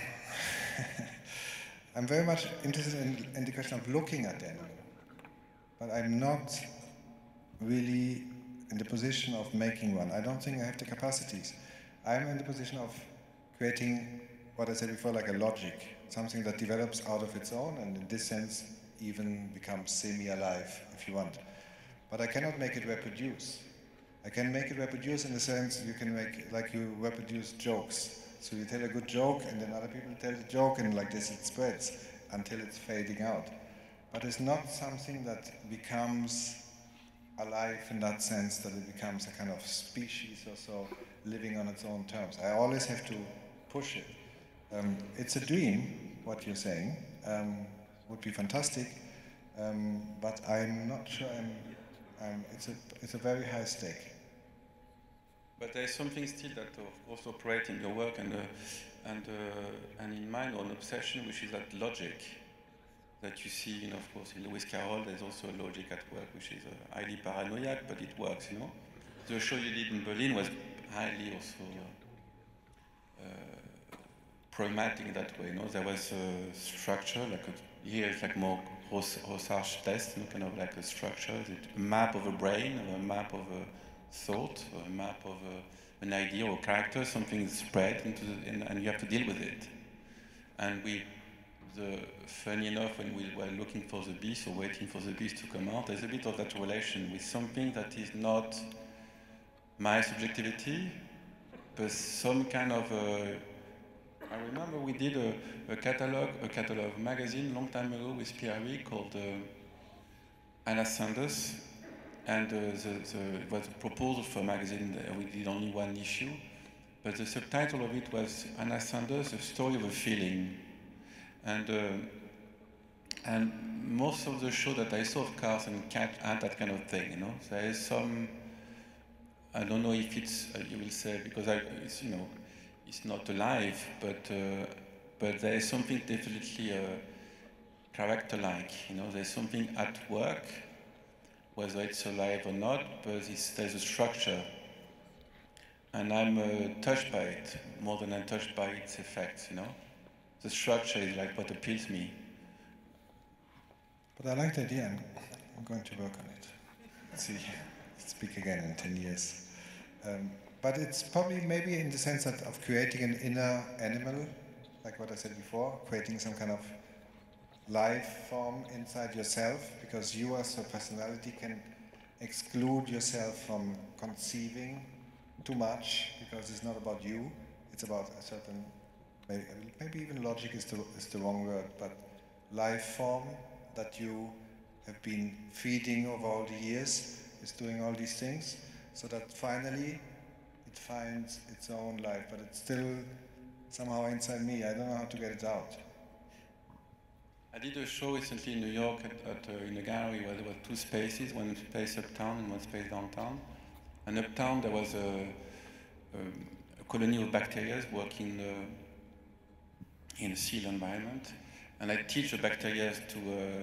I'm very much interested in the question of looking at the animal. But I'm not really in the position of making one. I don't think I have the capacities. I'm in the position of creating what I said before, like a logic, something that develops out of its own and in this sense even becomes semi-alive, if you want. But I cannot make it reproduce. I can make it reproduce in the sense you can make, like you reproduce jokes. So you tell a good joke and then other people tell the joke and like this it spreads until it's fading out. But it's not something that becomes alive in that sense that it becomes a kind of species or so living on its own terms. I always have to push it. It's a dream, what you're saying, would be fantastic, but I'm not sure it's a very high stake. But there's something still that of course operates in your work and in mine, or an obsession, which is that logic that you see, of course, in Lewis Carroll. There's also a logic at work, which is highly paranoid, but it works, The show you did in Berlin was highly also pragmatic in that way, There was a structure, here it's like more Rorschach test, kind of like a structure. Is it a map of a brain, or a map of a thought, or a map of an idea or character? Something is spread into and you have to deal with it. And funny enough, when we were looking for the beast or waiting for the beast to come out, there's a bit of that relation with something that is not my subjectivity, but some kind of I remember we did a catalog magazine a long time ago with Pirelli called Anna Sanders, and it was a proposal for a magazine. We did only one issue, but the subtitle of it was Anna Sanders, A Story of a Feeling. And most of the show that I saw of Carsten had that kind of thing, There is some, I don't know if it's, you will say, because it's not alive, but there is something definitely character-like, There's something at work, whether it's alive or not, but there's a structure. And I'm touched by it, more than I'm touched by its effects, The structure is like what appeals me. But I like the idea, and I'm going to work on it. Speak again in 10 years. But it's probably maybe in the sense of creating an inner animal, like what I said before, creating some kind of life form inside yourself, because you as a personality can exclude yourself from conceiving too much, because it's not about you, it's about a certain, maybe even logic is the wrong word, but life form that you have been feeding over all the years is doing all these things, so that finally it finds its own life, but it's still somehow inside me. I don't know how to get it out. I did a show recently in New York in a gallery where there were two spaces, one space uptown and one space downtown. And uptown there was a colony of bacteria working in a sealed environment. And I teach the bacteria to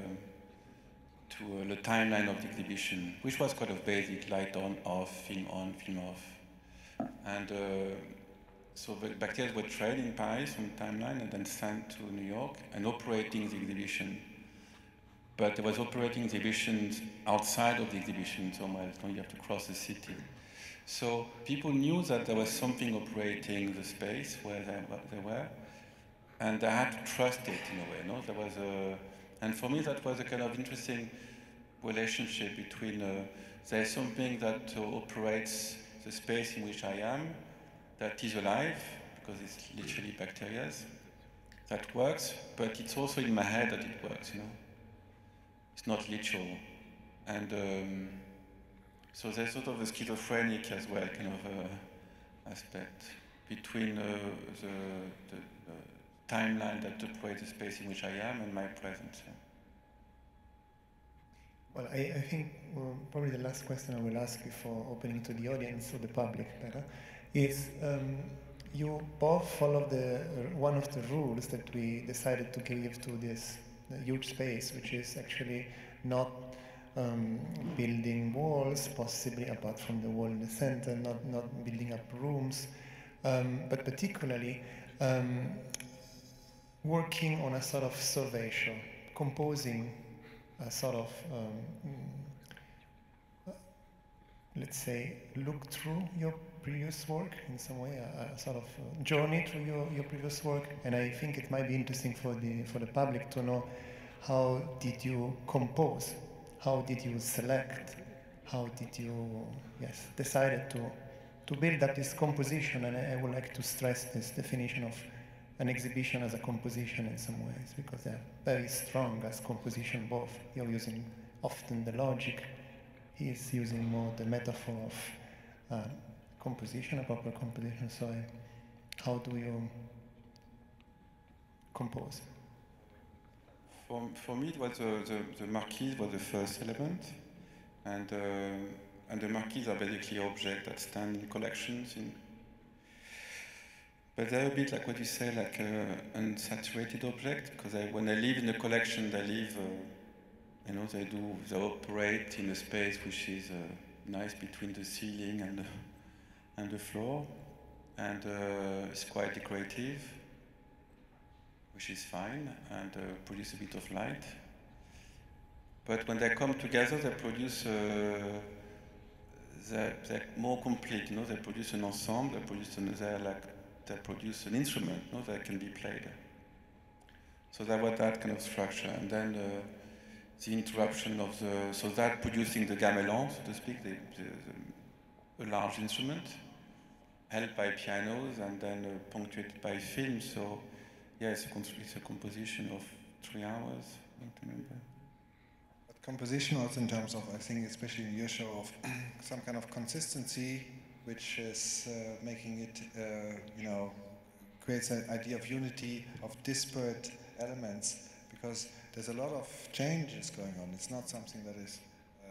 the timeline of the exhibition, which was kind of basic, light on, film off. And so the bacteria were trained in Paris on timeline and then sent to New York and operating the exhibition. But there was operating exhibitions outside of the exhibition, so you have to cross the city. So people knew that there was something operating the space where they were, and I had to trust it in a way. No, there was and for me that was a kind of interesting relationship between there's something that operates the space in which I am, that is alive, because it's literally bacteria, that works, but it's also in my head that it works, you know. It's not literal. And so there's sort of a schizophrenic as well, kind of aspect between the timeline that operates the space in which I am and my presence. Yeah. Well, I think probably the last question I will ask before opening to the audience or the public better is you both follow one of the rules that we decided to give to this huge space, which is actually not building walls, possibly apart from the wall in the center, not building up rooms, but particularly working on a sort of surveyshore, composing a sort of, let's say, look through your previous work in some way, a sort of journey through your previous work. And I think it might be interesting for the public to know, how did you compose? How did you select? How did you, decided to build up this composition? And I would like to stress this definition of an exhibition as a composition in some ways, because they're very strong as composition both. You're using often the logic, he's using more the metaphor of composition, a proper composition. So how do you compose? For me, it was the marquise was the first element, and the marquise are basically objects that stand in collections. But they're a bit like what you say, like an unsaturated object, because when I live in a collection, they live, they operate in a space which is nice between the ceiling and the floor, and it's quite decorative, which is fine, and produce a bit of light. But when they come together, they produce, they're more complete, you know, they produce an ensemble, they produce an instrument, you know, that can be played. So that was that kind of structure. And then the interruption of so that producing the gamelan, so to speak, a large instrument, held by pianos and then punctuated by film. So yeah, it's a composition of 3 hours, I don't remember. But composition also in terms of, I think, especially in your show, of some kind of consistency, which is making it, creates an idea of unity, of disparate elements, because there's a lot of changes going on. It's not something that is,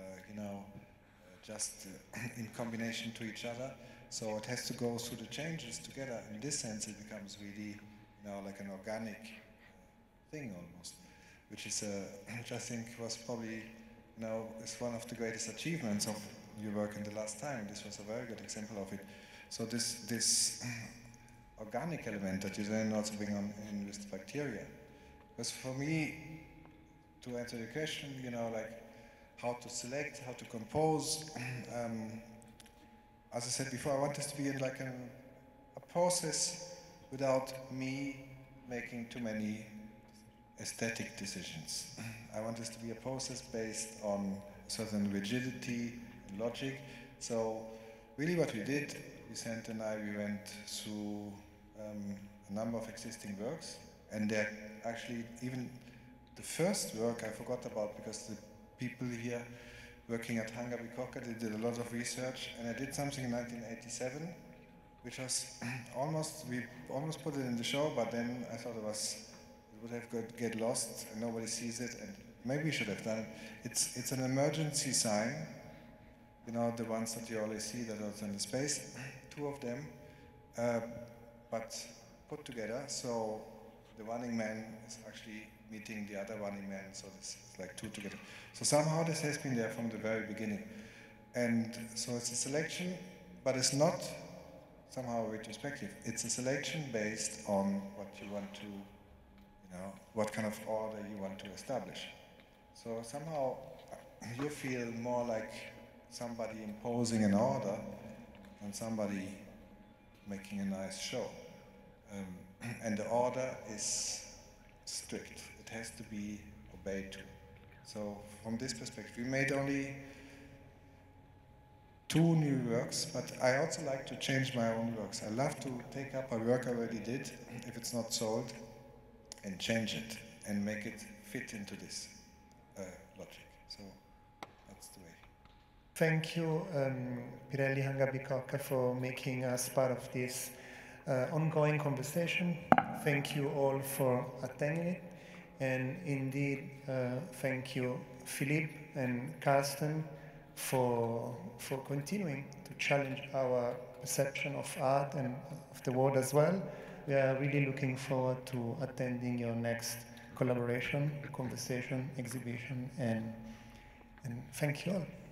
just in combination to each other. So it has to go through the changes together. In this sense, it becomes really, like an organic thing almost, which is, which I think was probably, is one of the greatest achievements of your work in the last time. This was a very good example of it. So this organic element that you then also bring on in with the bacteria. Because for me, to answer your question, like how to select, how to compose, as I said before, I want this to be like a process without me making too many aesthetic decisions. I want this to be a process based on certain rigidity and logic. So really what we did, Vicente and I, we went through a number of existing works, and they're actually, even the first work I forgot about, because the people here working at HangarBicocca, they did a lot of research, and I did something in 1987, which was we almost put it in the show, but then I thought it would have get lost and nobody sees it, and maybe we should have done it. It's an emergency sign, you know, the ones that you always see that are in the space, 2 of them, but put together, so the running man is actually meeting the other running man, so this is like 2 together. So somehow this has been there from the very beginning. And so it's a selection, but it's not somehow retrospective. It's a selection based on what you want to, you know, what kind of order you want to establish. So somehow you feel more like somebody imposing an order than somebody making a nice show. And the order is strict. It has to be obeyed to. So from this perspective, we made only 2 new works, but I also like to change my own works. I love to take up a work I already did, if it's not sold, and change it and make it fit into this logic. So that's the way. Thank you, Pirelli HangarBicocca, for making us part of this ongoing conversation. Thank you all for attending it. And indeed, thank you, Philippe and Carsten, for continuing to challenge our perception of art and of the world as well. We are really looking forward to attending your next collaboration, conversation, exhibition, and thank you all.